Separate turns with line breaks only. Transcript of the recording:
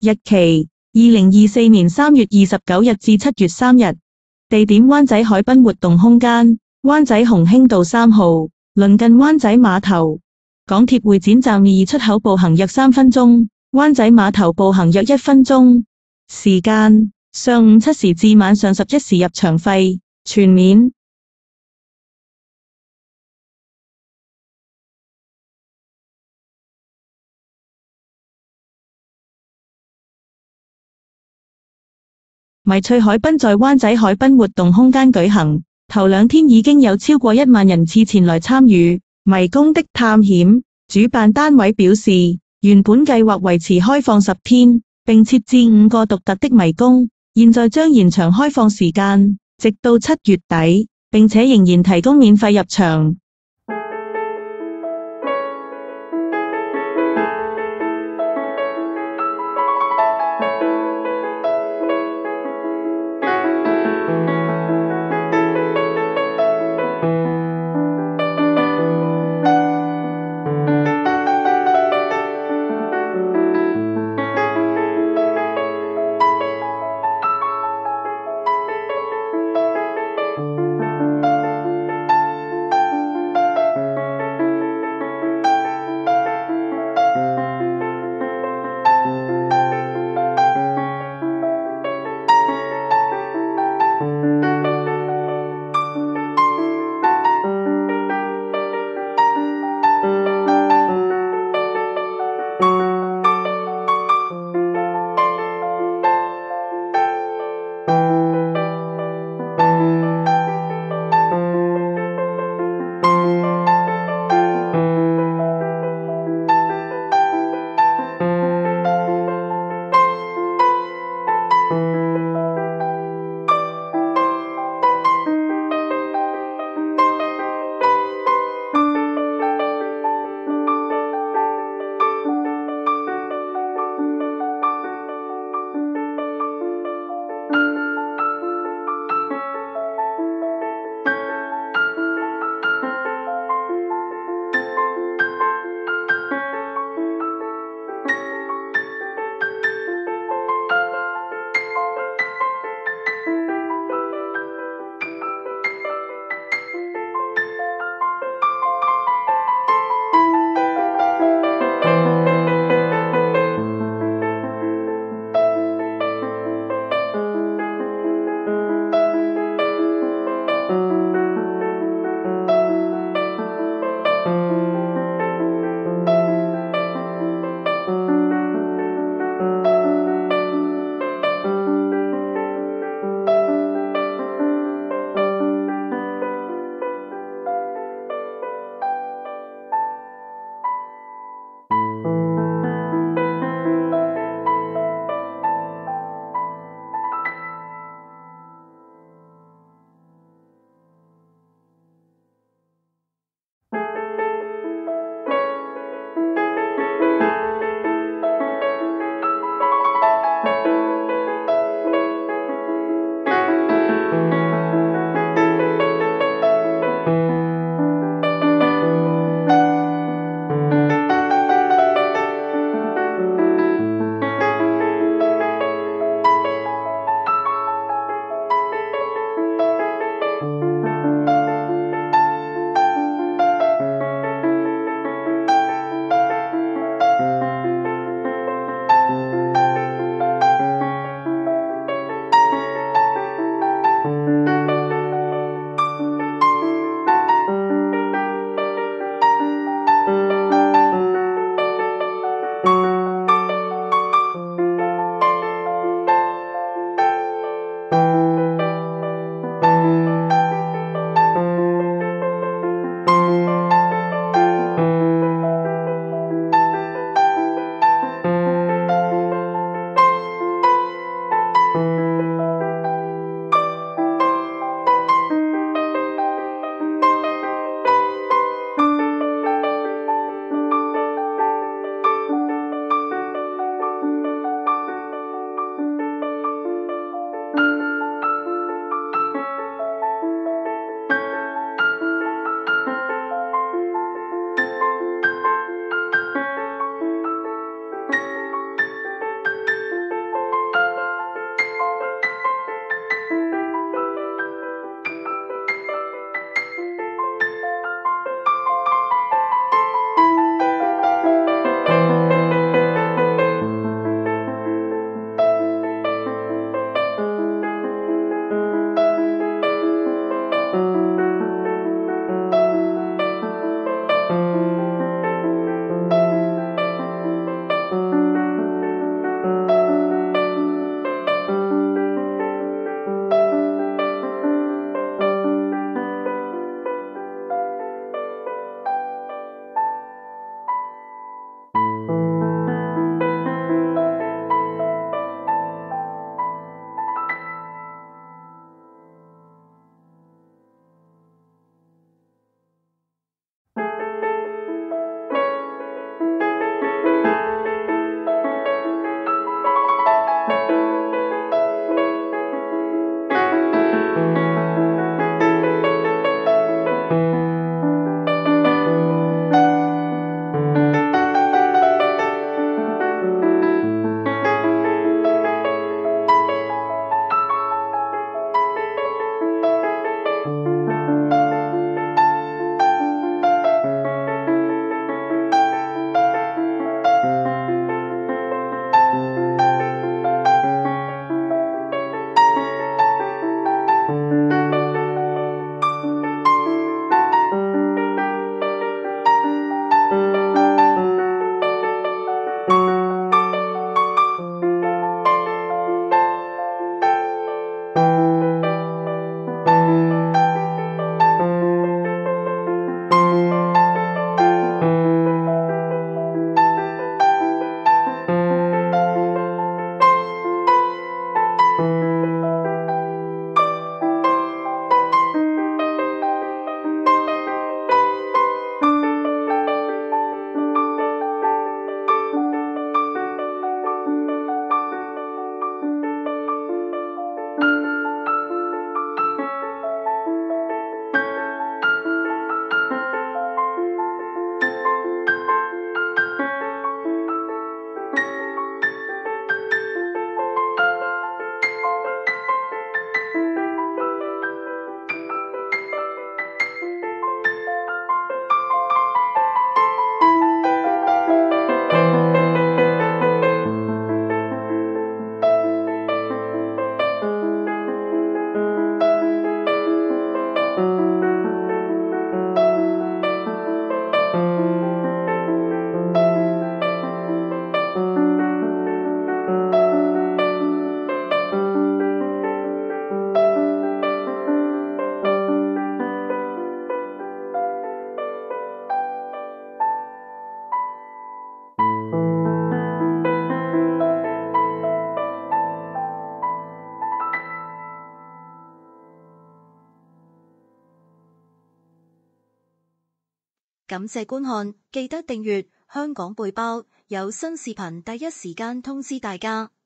日期2024年3月29日至7月3日。地點灣仔海濱活動空間，灣仔鴻興道3號，鄰近灣仔碼頭。港鐵會展站2出口步行約3分鐘，灣仔碼頭步行約1分鐘。時間：上午7時至晚上11時，入場費全免。迷趣海濱在灣仔海濱活動空間舉行，頭2天已經有超過1萬人次前來參與迷宮的探險。主辦單位表示，原本計劃維持開放10天，並設置5個獨特的迷宮，現在將延長開放時間，直到7月底，並且仍然提供免費入場。
感謝觀看，記得訂閱香港背包，有新視頻第一時間通知大家。